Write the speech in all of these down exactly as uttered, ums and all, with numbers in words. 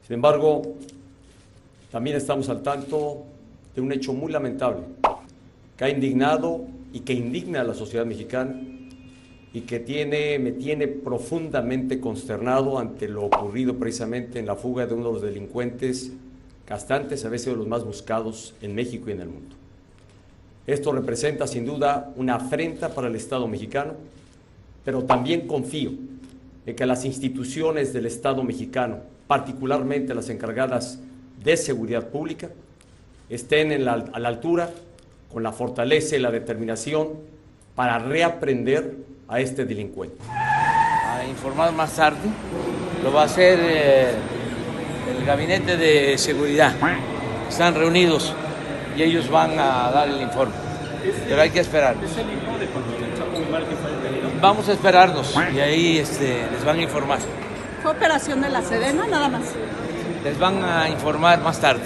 Sin embargo, también estamos al tanto de un hecho muy lamentable que ha indignado y que indigna a la sociedad mexicana y que tiene, me tiene profundamente consternado ante lo ocurrido precisamente en la fuga de uno de los delincuentes castantes, a veces de los más buscados en México y en el mundo. Esto representa sin duda una afrenta para el Estado mexicano, pero también confío en que las instituciones del Estado mexicano, particularmente las encargadas de seguridad pública, estén en la, a la altura, con la fortaleza y la determinación para reaprender a este delincuente. A informar más tarde, lo va a hacer eh, el Gabinete de Seguridad. Están reunidos y ellos van a dar el informe, pero hay que esperar. ¿Es el hijo de cuando se echó muy mal que fue detenido? Vamos a esperarnos y ahí este, les van a informar. ¿Fue operación de la Sedena nada más? Les van a informar más tarde.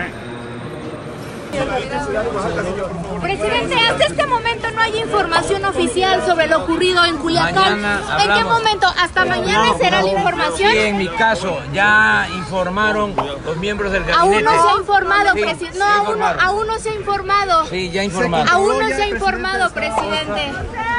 Presidente, hasta este momento no hay información oficial sobre lo ocurrido en Culiacán. ¿En qué momento? ¿Hasta mañana será la información? Sí, en mi caso, ya informaron los miembros del gabinete. Aún no se ha informado, Sí, presidente. sí No, aún no, informaron. aún no se ha informado. Sí, ya informaron. Aún no se ha informado, presidente.